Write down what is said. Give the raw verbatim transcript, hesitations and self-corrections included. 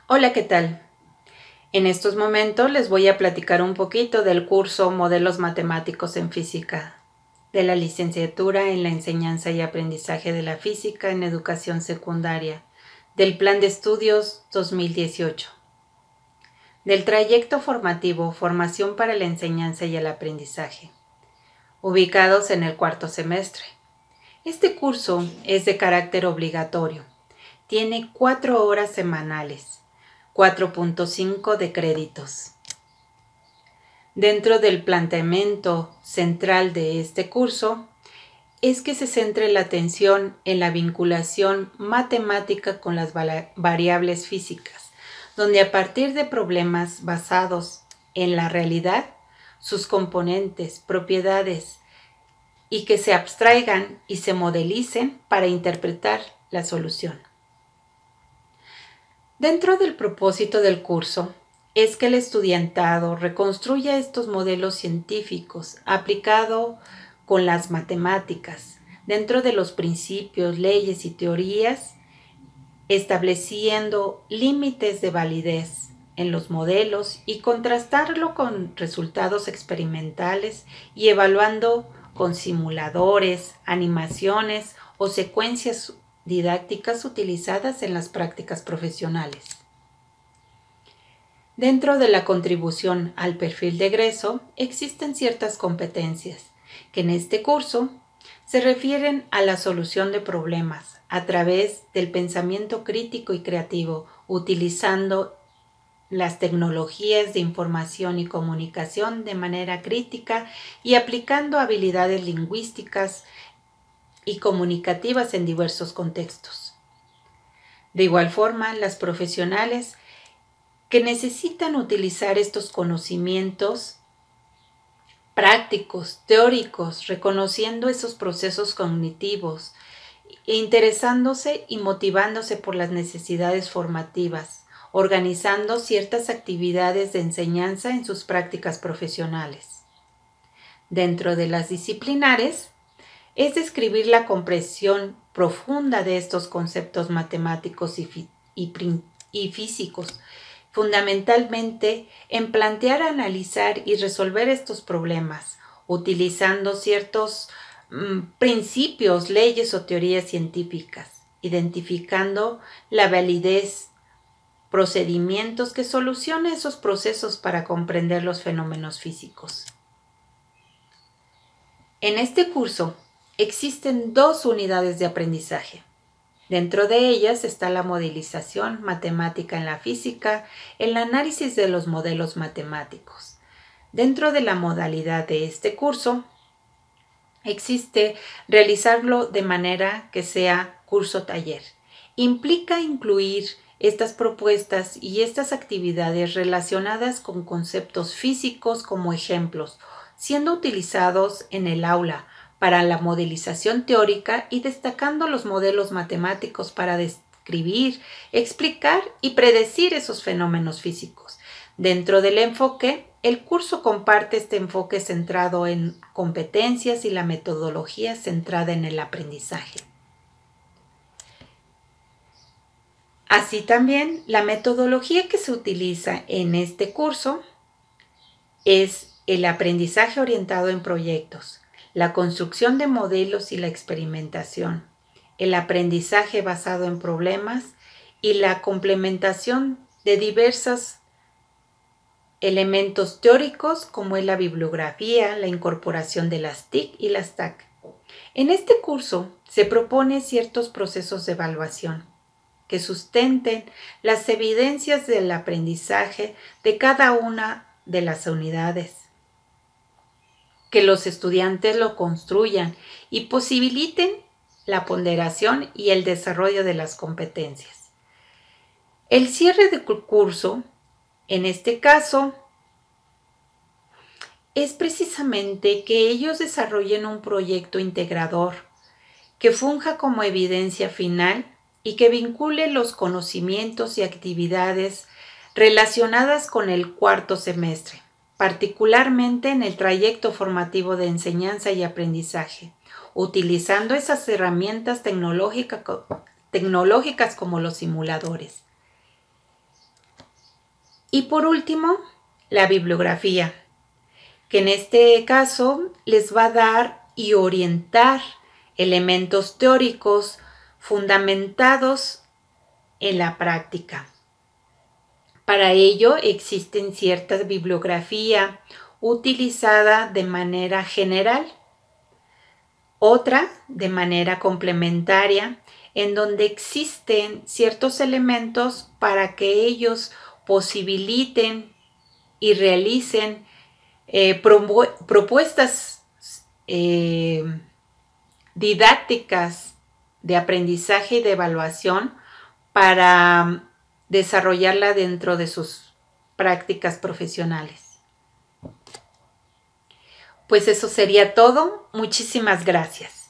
Hola, ¿qué tal? En estos momentos les voy a platicar un poquito del curso Modelos Matemáticos en Física, de la licenciatura en la Enseñanza y Aprendizaje de la Física en Educación Secundaria, del Plan de Estudios dos mil dieciocho, del trayecto formativo Formación para la Enseñanza y el Aprendizaje, ubicados en el cuarto semestre. Este curso es de carácter obligatorio. Tiene cuatro horas semanales, cuatro punto cinco de créditos. Dentro del planteamiento central de este curso es que se centre la atención en la vinculación matemática con las variables físicas, donde a partir de problemas basados en la realidad, sus componentes, propiedades, y que se abstraigan y se modelicen para interpretar la solución. Dentro del propósito del curso es que el estudiantado reconstruya estos modelos científicos aplicado con las matemáticas dentro de los principios, leyes y teorías, estableciendo límites de validez en los modelos y contrastarlo con resultados experimentales y evaluando con simuladores, animaciones o secuencias didácticas utilizadas en las prácticas profesionales. Dentro de la contribución al perfil de egreso existen ciertas competencias que en este curso se refieren a la solución de problemas a través del pensamiento crítico y creativo, utilizando las tecnologías de información y comunicación de manera crítica y aplicando habilidades lingüísticas y comunicativas en diversos contextos. De igual forma, las profesionales que necesitan utilizar estos conocimientos prácticos, teóricos, reconociendo esos procesos cognitivos, e interesándose y motivándose por las necesidades formativas, organizando ciertas actividades de enseñanza en sus prácticas profesionales. Dentro de las disciplinares, es describir la comprensión profunda de estos conceptos matemáticos y, y, y físicos, fundamentalmente en plantear, analizar y resolver estos problemas, utilizando ciertos mmm, principios, leyes o teorías científicas, identificando la validez, procedimientos que solucionen esos procesos para comprender los fenómenos físicos. En este curso existen dos unidades de aprendizaje. Dentro de ellas está la modelización matemática en la física, el análisis de los modelos matemáticos. Dentro de la modalidad de este curso, existe realizarlo de manera que sea curso-taller. Implica incluir estas propuestas y estas actividades relacionadas con conceptos físicos como ejemplos, siendo utilizados en el aula para la modelización teórica y destacando los modelos matemáticos para describir, explicar y predecir esos fenómenos físicos. Dentro del enfoque, el curso comparte este enfoque centrado en competencias y la metodología centrada en el aprendizaje. Así también, la metodología que se utiliza en este curso es el aprendizaje orientado en proyectos, la construcción de modelos y la experimentación, el aprendizaje basado en problemas y la complementación de diversos elementos teóricos como es la bibliografía, la incorporación de las T I C y las T A C. En este curso se propone ciertos procesos de evaluación que sustenten las evidencias del aprendizaje de cada una de las unidades, que los estudiantes lo construyan y posibiliten la ponderación y el desarrollo de las competencias. El cierre del curso, en este caso, es precisamente que ellos desarrollen un proyecto integrador que funja como evidencia final y que vincule los conocimientos y actividades relacionadas con el cuarto semestre, particularmente en el trayecto formativo de enseñanza y aprendizaje, utilizando esas herramientas tecnológica, tecnológicas como los simuladores. Y por último, la bibliografía, que en este caso les va a dar y orientar elementos teóricos fundamentados en la práctica. Para ello existen ciertas bibliografía utilizada de manera general, otra de manera complementaria, en donde existen ciertos elementos para que ellos posibiliten y realicen eh, propuestas eh, didácticas de aprendizaje y de evaluación para desarrollarla dentro de sus prácticas profesionales. Pues eso sería todo. Muchísimas gracias.